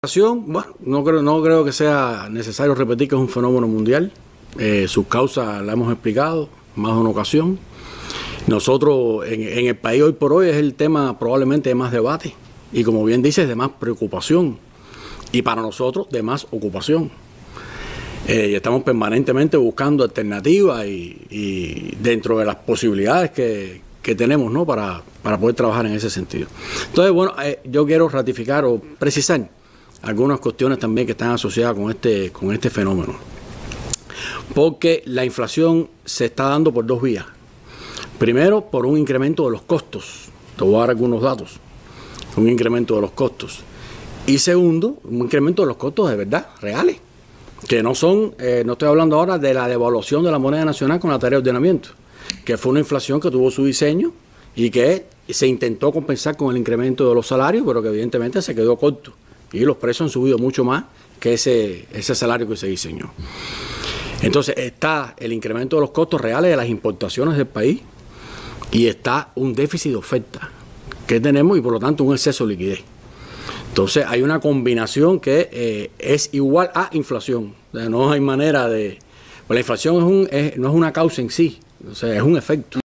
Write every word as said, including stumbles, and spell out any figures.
Bueno, no creo, no creo que sea necesario repetir que es un fenómeno mundial. Eh, sus causas las hemos explicado más de una ocasión. Nosotros, en, en el país hoy por hoy, es el tema probablemente de más debate y, como bien dices, de más preocupación, y para nosotros de más ocupación. Eh, y estamos permanentemente buscando alternativas y, y dentro de las posibilidades que, que tenemos, ¿no?, para, para poder trabajar en ese sentido. Entonces, bueno, eh, yo quiero ratificar o precisar algunas cuestiones también que están asociadas con este, con este fenómeno. Porque la inflación se está dando por dos vías. Primero, por un incremento de los costos. Te voy a dar algunos datos. Un incremento de los costos. Y segundo, un incremento de los costos de verdad, reales. Que no son, eh, no estoy hablando ahora de la devaluación de la moneda nacional con la tarea de ordenamiento, que fue una inflación que tuvo su diseño y que se intentó compensar con el incremento de los salarios, pero que evidentemente se quedó corto. Y los precios han subido mucho más que ese, ese salario que se diseñó. Entonces está el incremento de los costos reales de las importaciones del país y está un déficit de oferta que tenemos y por lo tanto un exceso de liquidez. Entonces hay una combinación que eh, es igual a inflación. O sea, no hay manera de... Pues la inflación es un, es, no es una causa en sí, o sea, es un efecto.